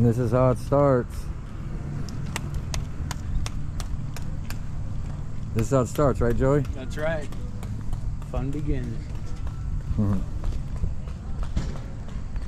And this is how it starts. This is how it starts, right, Joey? That's right. Fun begins. Mm-hmm.